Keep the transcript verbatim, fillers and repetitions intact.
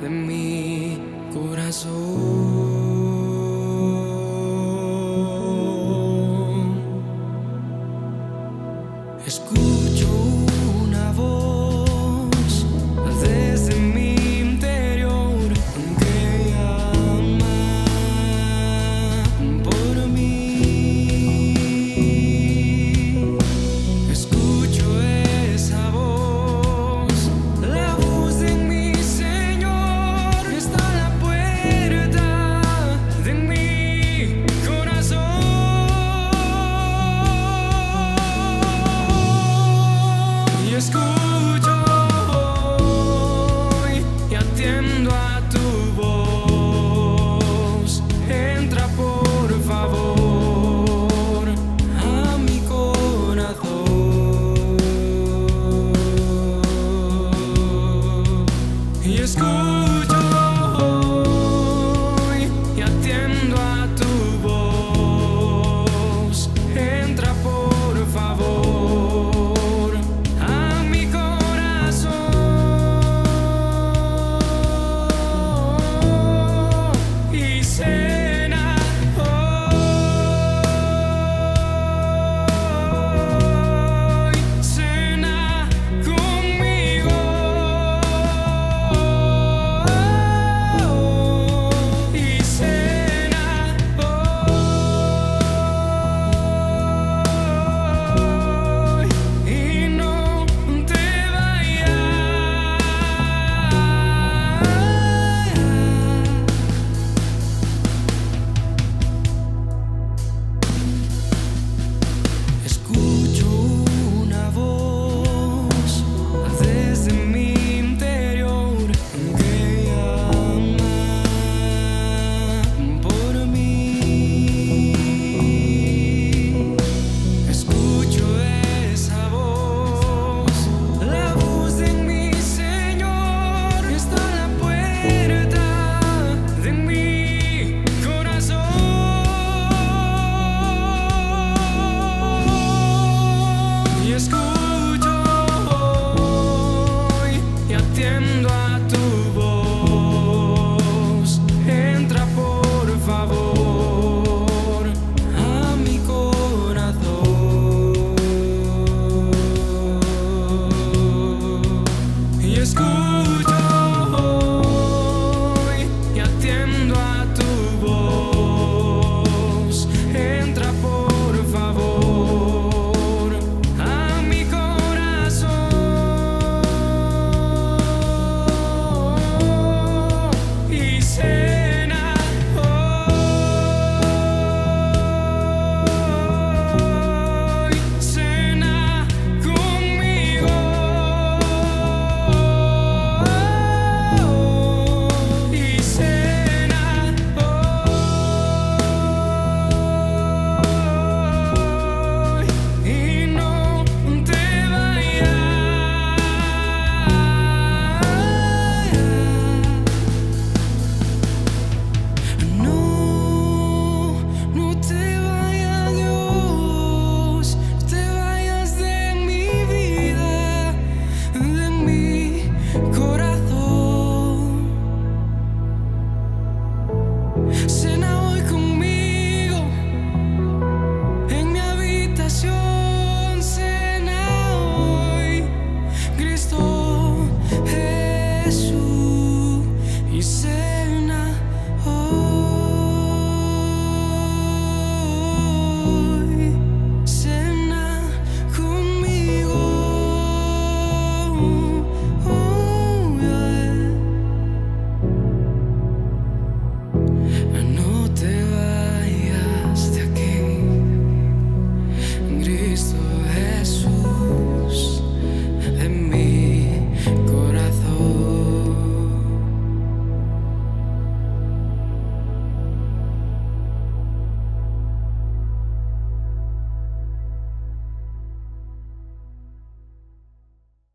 de mi corazón. Escucho una voz desde mi interior que llama por mí. Escucho esa voz, la voz de mi Señor está a la puerta de mi corazón. Y escucho hoy y atiendo a tu voz. Entra por favor a mi corazón. Y escucho hoy y atiendo a tu voz. Entra por favor a mi corazón y cena hoy, cena conmigo y cena hoy y no te vayas. Escucho una voz desde mi interior que llama por mí. Escucho esa voz, la voz de mi Señor está a la puerta de mi corazón. Y escucho hoy y atiendo a tu voz. Entra por favor a mi corazón. Y escucho hoy y atiendo a tu voz. Entra por favor a mi corazón y cena hoy, cena conmigo y cena hoy y no te vayas. No, no te vayas, Dios, no te vayas de mi vida, de mi corazón. Cena hoy conmigo en mi habitación, cena hoy, Cristo Jesús, y cena hoy.